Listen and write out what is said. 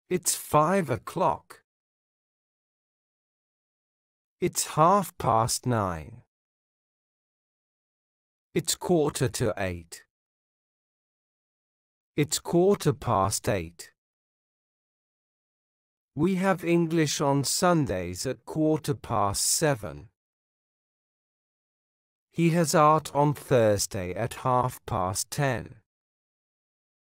It's 5 o'clock. It's 9:30. It's 7:45. It's 8:15. We have English on Sundays at 7:15. He has art on Thursday at 10:30.